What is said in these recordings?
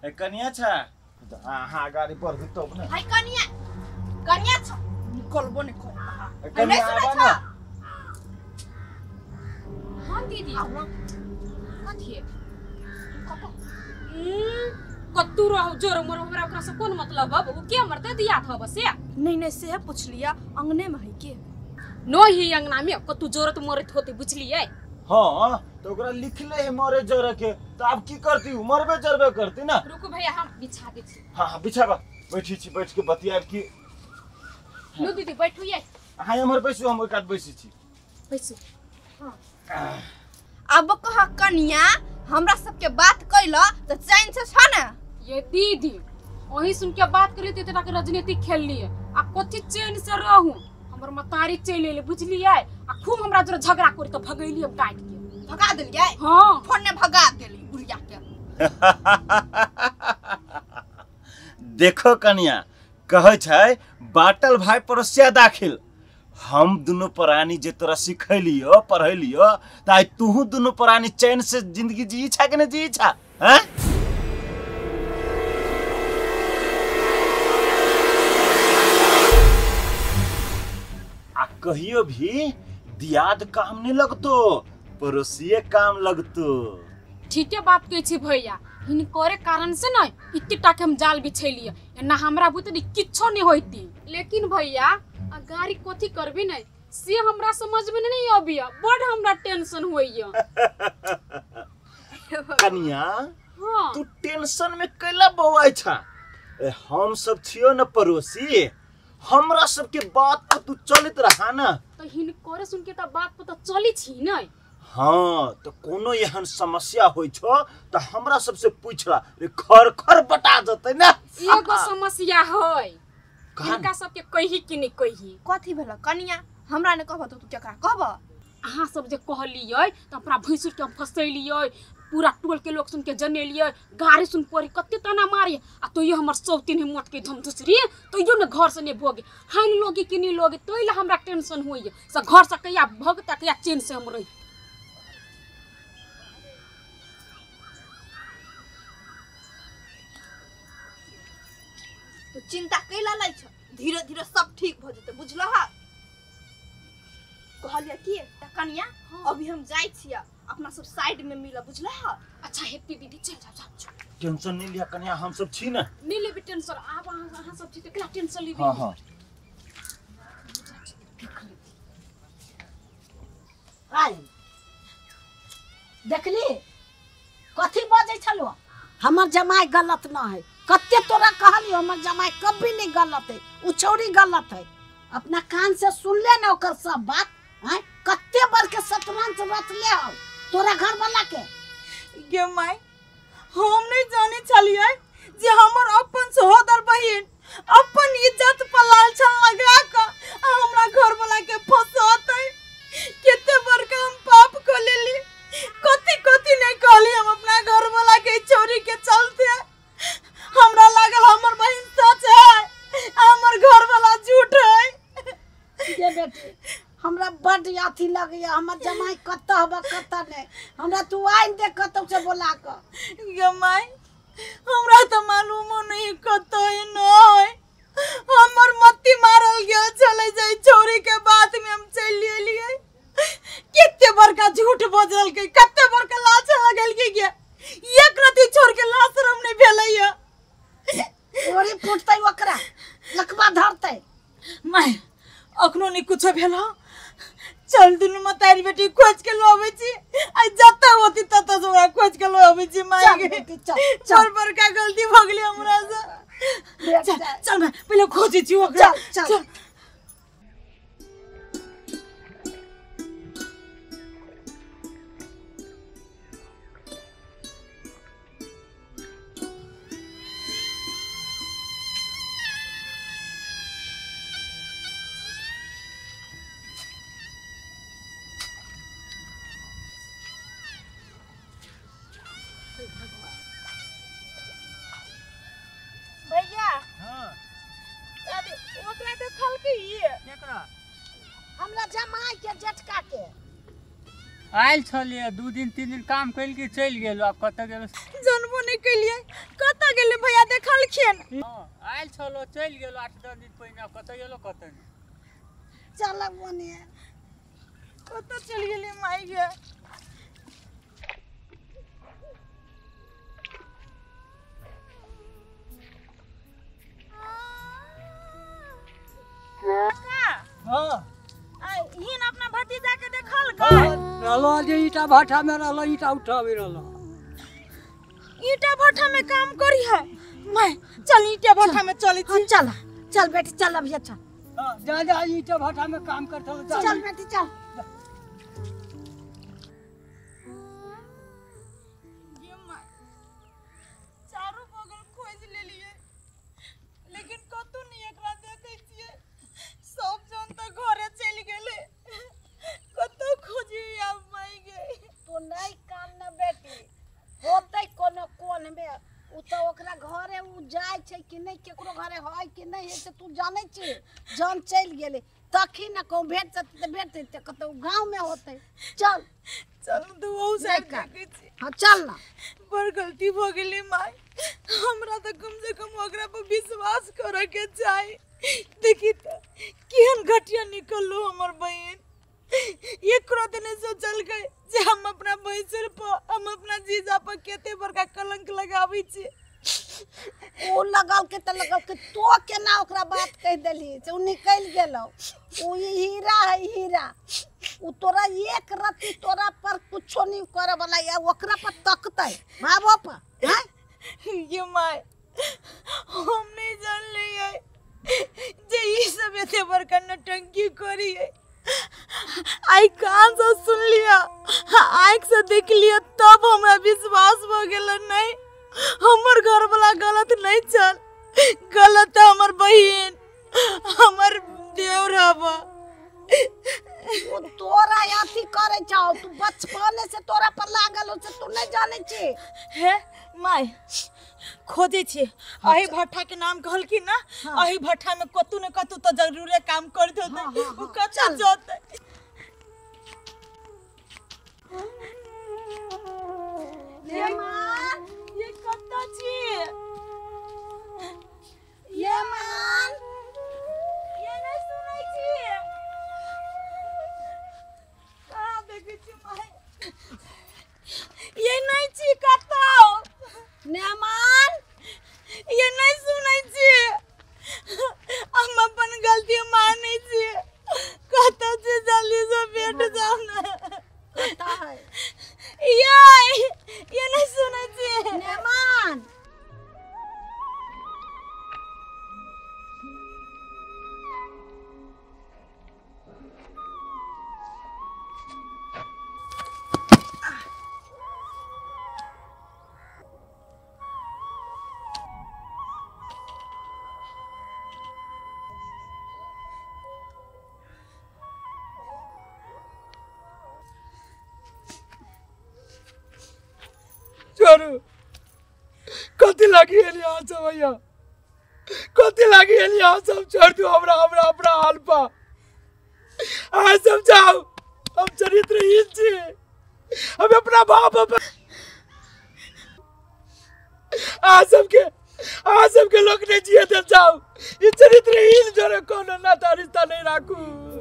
कनिया छा हाँ गाड़ी पर भी तो अपने हाय कनिया छ निकलबो ने करे कनिया आबा ना हां दीदी कथि कत्तू रहो जोर मोर हमरा ओकरा से कोन मतलब अब उ के मरते दिया था बस नहीं से पूछ लिया अंगने में है के नो ही अंगना में कत्तू जोरत मोरत होते बुझलिए। हाँ तो ओकरा लिखले है मरे जरे के तो आप की करती मरबे जरबे करती ना। रुको भैया हम बिछा दे छी। हां बिछाबा बैठी छी बैठ के बतियाब की लो दीदी बैठिए। हां हमर बैसू हम काट बैसी छी बैसू। हां अब कह कनिया हमरा सबके बात कइला त चैन से छ ना ये दीदी वही सुन के बात करी त के राजनीति खेल लिए आ कथि चैन से रहू हमर मतारी चले ले बुझलिए आ खूब हमरा जरा झगड़ा करी त भगैली हम काट के भगा देलिए। हां फोन ने भगा देली बुढ़िया के। देखो कनिया कहै छै बाटल भाई परोसिया दाखिल हम दोनों प्राणी जे तोरा सिखैलियो पढ़ैलियो त तू दोनों प्राणी चैन से जिंदगी जी छा कि न जी छा हैं। आ कहियो भी दियाद काम नहीं लगतो पड़ोसिए काम लगतो। ठीके बात कहै छी भैया हिनकरे कारण से न इत्ते टाके हम जाल बिछैलिए ना हमरा बुते किछो नहीं होइती। लेकिन भैया गाड़ी कथि करबी नहीं से हमरा समझ में नहीं आबिया बड़ हमरा टेंशन होइया। कनिया हां तू टेंशन में कैला बवाई छा हम सब छियो न पड़ोसी हमरा सबके बात पर तू चलित रहा ना तो हिनकरे सुन के त बात पता चली छी नहीं। हाँ तो कोनो एहन समस्या होई छो तो हमरा सबसे पूछला रे खर खर बता जते ना। एगो समस्या है हिनका सबके कही कि नहीं कही कथि भेल कनिया हमरा ने कहब तो तू केकरा कहब अहाँ सब जे कहलिए त अपना भैंसुर के हम फसैलिए पूरा टोल के लोग सुन के जनेलिए गाड़ी सुन पड़ी कत्ते तना मारी आ तो ये हमर सौतीन है मोट के धमधुसरी तो यो ने घर से ने भोगे हाइन लोगे कि नहीं लोगे तो इला हमरा टेंशन होइए से घर से कहिया भगता कहिया चैन से हम रही। तो चिंता कैला लै छ धीरे धीरे सब ठीक भ जते बुझलहा। कहलिया कि कनिया अभी हम जाई छिया अपना सब साइड में मिला बुझलहा। अच्छा हैप्पी दीदी चल जाओ टेंशन नहीं लिया कन्या हम सब छी ना नहीं लेबे टेंशन आप अहाँ सब ठीक केला टेंशन लेबे। हां हां हाय देखली कथि बजै छलो हमर जमाई गलत न है कत्ते तोरा कहलियो हमर जमाई कभी नहीं गलत है उ चोरी गलत है अपना कान से सुन ले ना ओकर सब बात हैं कत्ते बार के शतरंज रच ले हो तोरा घर वाला के गे माई हम नहीं जाने चलिए जे हमर अपन सहोदर बहिन अपन इज्जत पर लालछन लगा के हमरा घर वाला के फसाते केते बड़का हम पाप को लेली कथि कथि नहीं कहली हम अपना घर वाला के चोरी के चलते हमरा लागल हमर बहिन सच है हमर घर वाला झूठ है। ये बेटी हमरा बड अथी लगैया हमर जमाई कत्त हबा कत्त नहीं हमरा तू आइन दे कतौ से बोला क गे माई हमरा तो मालूम नहीं कत्त है नहीं हमर मत्ती मारल गेल चले जाई चोरी के बात में हम चल लिए कितने बड़का झूठ बोलल के कत्ते बड़का लाज लगल के गे एक रति छोड़ के लाशरम नहीं भेलैया ओरी फुटतै ओकरा लकवा धरतै मैं अखनो नहीं कुछ भेला चल दुनु मतारी बेटी खोज के लोबे छी आ जत्ता होती तत्ता जोरा खोज के लोबे छी माई के बेटी चल बड़का गलती भ गेली हमरा से चल मैं पहले खोजे छी ओकरा चल भैया हां अरे ओकरा तो खल के ये केकरा हमरा जमाई के जटका के आयल छलिए 2 दिन 3 दिन काम कइल के चल गेल अब कत गेल जनबो नहीं कलिए कत गेले भैया देखलखिन आयल छलो चल गेल 8-10 दिन पहिने कत गेलो कत नहीं चल बनिए कत चल गेले माई गे हां हिन अपना भतीजा के देखल का रहलो जे ईटा भाटा में रहलो ईटा उठावे रहलो ईटा भट्ठा में काम करी है मैं चल ईटा भट्ठा में चली थी चल चल बेटी चल अब चल जा जा ईटा भाटा में काम करत हो चल बेटी चल ये मां चारों बगल खोज ले लिए लेकिन कतो नहीं एकरा देखै छियै सब जन त घरे चल गेले कतो खोजी अब माई गे तो नहीं काम न बेटी होतै कोनो कोन में उ तो ओकरा घरे उ जाय छै कि नहीं केकरो घरे होय कि नहीं है से तू जानै छी जान चल गेले तखी न को भेट त भेट त कतो गांव में होतै चल चल दुओ से देखै छी हां चल ना पर गलती भ गेली माई हमरा त कम से कम ओकरा पर विश्वास करे के चाही देखी त केहन घटिया निकललो हमर बहन एकरो दिन सोचल गए जे हम अपना भैंसर पर हम अपना जीजा पर केते बड़का कलंक लगाबै छी ओ लगाव के त लगाव के तो केना ओकरा बात कह देली से उ निकल गेलो उ हीरा है हीरा उ तोरा एक रति तोरा पर कुछो नहीं करे वाला या ओकरा पर तकतै बाबो पर हैं ये माय हम नहीं जान लिये जे ई सब एते बड़का नटंकी करी है आई कान से सुन लिया आँख से देख लिया तब हमरा विश्वास हो गेल नहीं हमर घर वाला गलत नहीं चल गलत है हमर बहन हमर देवरावा वो तोरा अथी करे चाहो तू बचपन से तोरा पर लागल हो से तू नहीं जाने छी है माय खोजे छी अही भट्ठा के नाम कहल की ना अही भट्ठा में कतु न कतु तो जरूरे काम कर देते उ कच्चा जोते ये मां ये कत्ता छी ये मां ये नहीं सुनै छी का देखै छी माय ये नहीं छी कत्ता नेमान ये नहीं सुनै छी हम अपन गलती मानै छी कत्ता से जल्दी से बैठ जाओ ना कता है ये नहीं सुनै छी नेमान छोरू कति लागि एली आ सब भैया कति लागि एली आ सब छोड़ दू हमरा हमरा अपना हाल पा आ सब जाओ हम चरित्रहीन छी हम अपना बाप आ सबके लोग ने जिए दे जाओ ये चरित्रहीन जोरे कोनो नाता रिश्ता नहीं राखू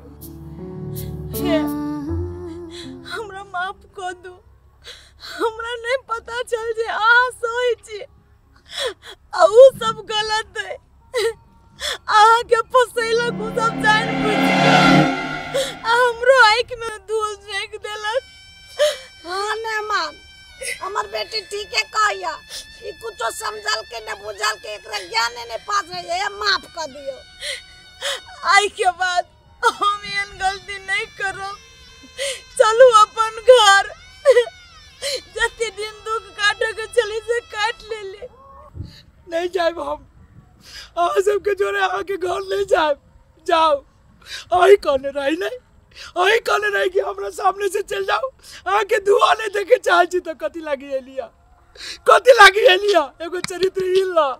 हमरा माफ कर दो हमरा नहीं पता चल जे आ सोई छी आ उ सब गलत है आ के फसैला को सब जान बुझ हमरो आँख में धूल फेंक देलक हां नेमान हमर बेटी ठीक है कहया ई कुछो समझल के न बुझल के एकरा ज्ञान ने पास रहे माफ कर दियो आई के बाद हम एन गलती नहीं करो चलू अपन घर जते दिन दुख काटे के चली से काट ले नहीं जाए हम आ सबके जोरे आके घर ले जाए जाओ आई कौन रही नहीं आई कौन रही कि हमरा सामने से चल जाओ आके धुआं नहीं देखे चाहे छी तो कति लागी एलिया एगो चरित्रहीन ला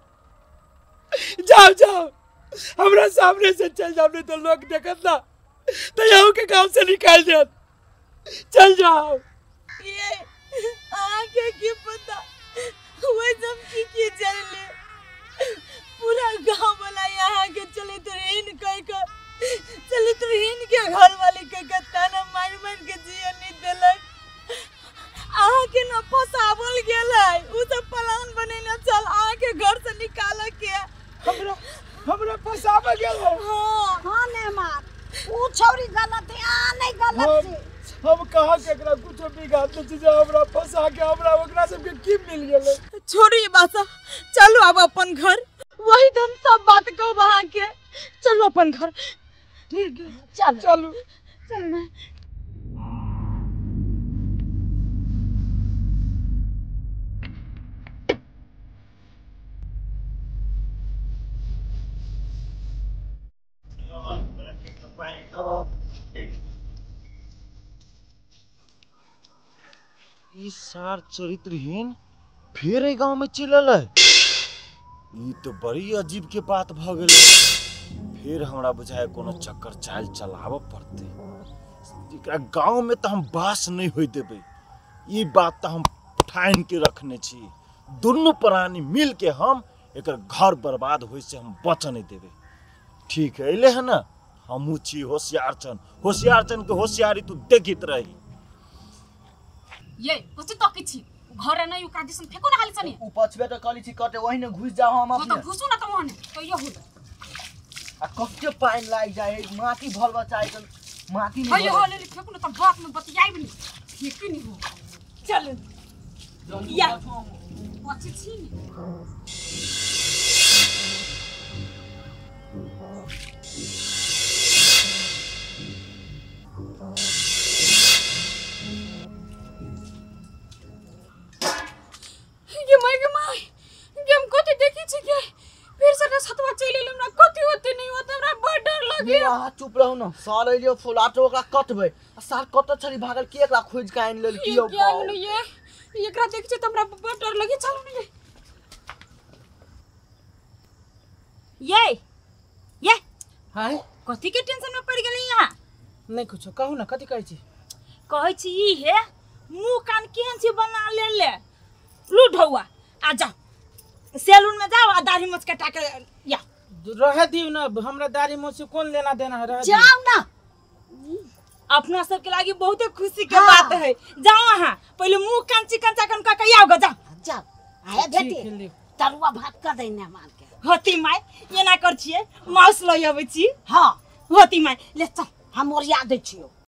जाओ हमरा सामने से चल जाओ नहीं तो लोग देखत ना तो यहाँ के गांव से निकाल दे चल जाओ। ये आके की पता वो जब की चले पूरा गांव वाला यहाँ के चले तो इन के घर वाले के ताना मार मार के जिया नहीं देलक आके न फसावल गेलै उ सब प्लान बनेना चल आके घर से निकाल के हमरा फसावा गेल। हां ने मार उ छौरी गलत है आ नहीं गलत है। हम कहा केकरा कुछ बिगाड़ दे जे हमरा फसा के हमरा ओकरा सबके की मिल गेलै। छोड़ी बात चलो अब अपन घर वही हम सब बात को वहां के चलो अपन घर। ठीक है चलो चल ई सार चरित्रहीन फिर ए गांव में चलल है। ई तो बड़ी अजीब के बात भ गेल। फिर हमरा बुझाए कोनो चक्कर चाल चलाव पड़ते। एकरा गांव में तो हम बास नहीं होई देबे। ई बात तो हम ठान के रखने छी। दोनों प्राणी मिल के हम एकर घर बर्बाद होई से हम बच नहीं देबे। ठीक है ले है ना हमू छी होशियारचन के होशियारी तू देखित रही। ये कथि तो किछि घर नै ओकरा दिसन फेको न हाली सनी उ पछबे त कली छी कटे वही न घुस जाओ हम तो घुसु न त वहने तो यो हो आ कते पाइन लाग जाए माटी भलवा चाहे त माटी है यो ले फेको न त बात में बतियाइ बनी ठीक नि हो चल या पछि छी गेम कति देखि छी के फिर से सतवा चले हमरा कति होते नहीं होते हमरा बड़ डर लागे। आ चुप रहू न साल एलियो फुलाटो ओकरा कटबे आ साल कट छली भागल के एकरा खोज के आइन लेल कियो गेम न ये एकरा देख छी त हमरा बड़ डर लागे। चलो ने ये हाय कथि के टेंशन में पड़ गेली यहां नहीं कुछ कहू न कथि कहै छी कहै छी ई हे मुंह कान केहन से बना ले लूढौआ आ जा सैलून में जाओ आ दाढ़ी मोछ कटा के या रह दियो न हमरा दाढ़ी मोछ से कौन लेना देना है रह जाओ ना अपना सब के लागी बहुत खुशी के बात है। जाओ वहां पहले मुंह कान चिकन चाकन का के आओ ग जाओ आए बेटी तरुआ भात कर देने मार के होती माय ये ना कर छिए माउस लय आबै छी। हां होती माय ले चल हम ओरिया दै छियो।